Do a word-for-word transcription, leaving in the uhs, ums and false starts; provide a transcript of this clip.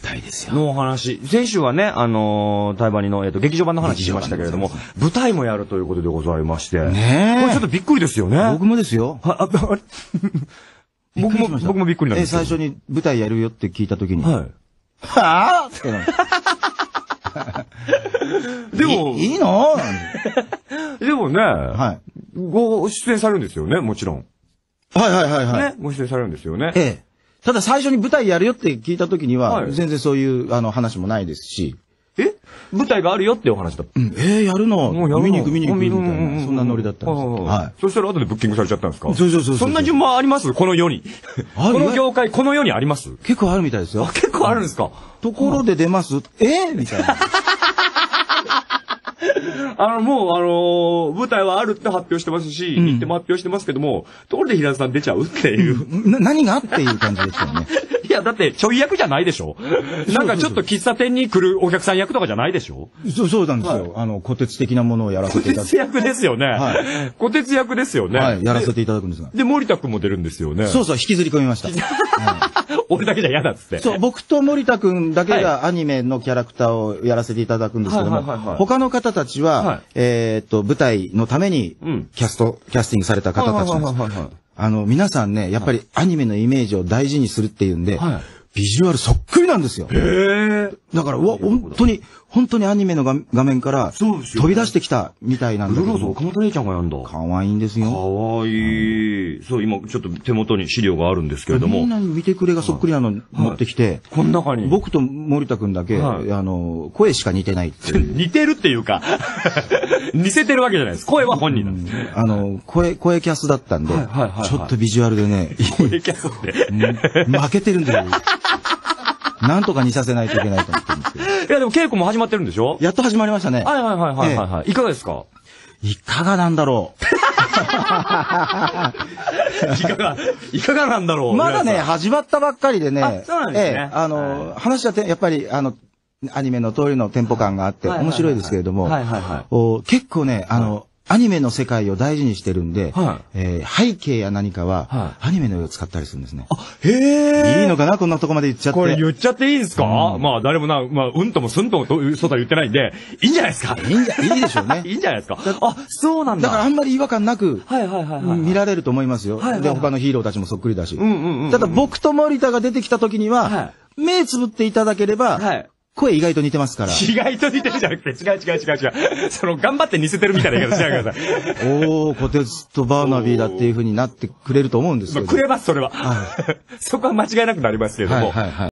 台ですよ。 のお話。先週はね、あのー、台湾の、えっと、劇場版の話しましたけれども、舞台もやるということでございまして。 ねえ。 これちょっとびっくりですよね。 僕もですよ。 は、あ、あれ僕も、僕もびっくりなんですよ。 え、最初に舞台やるよって聞いたときに。 はい。 はぁでも、 いいのでもね、 はい。 ご出演されるんですよね、もちろん。 はいはいはいはい。 ね、ご出演されるんですよね。 ええ。ただ最初に舞台やるよって聞いたときには、 はい全然そういうあの話もないですし。 え舞台があるよってお話だった。 うん、えー、やるのもうやるの見に行く見に行くみたいうんな、そんなノリだったんですよ。 はい。そしたら後でブッキングされちゃったんですか？ そうそうそうそう。 そんな順番ありますこの世に。 あこの業界、この世にあります結構あるみたいですよ。 結構あるんですか？ ところで出ますえーみたいな。 あの、もう、あのー、舞台はあるって発表してますし、 うん行っても発表してますけども、ところで平田さん出ちゃうっていう。 な、何がっていう感じですよね。 いや、だって、ちょい役じゃないでしょなんかちょっと喫茶店に来るお客さん役とかじゃないでしょそう、そうなんですよ。 はいあの、虎鉄的なものをやらせていただく。 小鉄役ですよね。 は小鉄役ですよね。 はい、やらせていただくんですが。 で、森田くんも出るんですよね。 そうそう、引きずり込みました。 俺だけじゃ嫌だっつって。 そう、僕と森田くんだけがアニメのキャラクターをやらせていただくんですけども、 はいはいはいはい他の方たちは、 はいえーっと、舞台のためにうん、 キャスト、キャスティングされた方たちなんです。 はいはいはいはいあの、皆さんね、やっぱりアニメのイメージを大事にするっていうんで、 はいビジュアルそっくりなんですよ。 へー。 だから、うわ、本当に、本当にアニメの画画面からそうですよ飛び出してきたみたいなんだけどブルーローズ岡本玲ちゃんがやんだ。 可愛いんですかよ。 わいい。そう、今ちょっと手元に資料があるんですけれども。 みんなに見てくれがそっくりなの持ってきて、 この中に。 僕と森田くんだけ、 はいあの、声しか似てないっていう。 似てるっていうか、似せてるわけじゃないです。声は本人なんです。 あの、声、声キャスだったんで、 はいはいはいはいちょっとビジュアルでね、 声キャスって。 負けてるんだよ。なんとか似させないといけないと思ってるんですけど。 いやでも稽古も始まってるんでしょ？ やっと始まりましたね。 はいはいはいはいはいはい。いかがですか？ いかがなんだろいかが、いかがなんだろう。 う。 まだね、 皆さん始まったばっかりでね。 あそうなんですねええ、あの、話はてやっぱり、あの、アニメの通りのテンポ感があって面白いですけれども、 はいはいはい。 お結構ね、あの、アニメの世界を大事にしてるんで、 はえー背景や何かは、 はアニメの絵を使ったりするんですね。 へえ。 いいのかなこんなとこまで言っちゃって。 これ言っちゃっていいですか？ うんまあ誰もな、まあうんともすんともとそうとは言ってないんで、いいんじゃないですか？ いいんじゃ、いいでしょうね。 いいんじゃないですか？あ、そうなんだ。 だからあんまり違和感なく、 はいはいはいはい。 見られると思いますよ。 はいはいはいで、他のヒーローたちもそっくりだし。 うんうんうん。 ただ僕と森田が出てきた時には、 は目つぶっていただければ、 はい。 声意外と似てますから。 意外と似てるじゃなくて、違う違う違う違う。その、頑張って似せてるみたいな言い方しないでください。 おー、コテツとバーナビーだっていう風になってくれると思うんですけど。 まあ、くれます、それは。そこは間違いなくなりますけれども。 はいはいはい。